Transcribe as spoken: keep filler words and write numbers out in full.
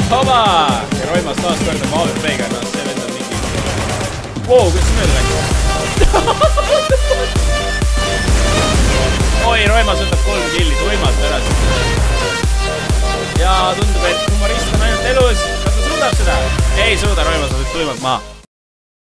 Hoba! Ja Roimas taas kord on A V P-ga ennast, see vend on mingi... Wow, kuidas see mööda läks? Oi, Roimas võtab kolm killi tuimalt ära. Ja tundub, et humorist on ainult elus. Kas ta suudab seda? Ei suuda, Roimas võtab tuimalt maha.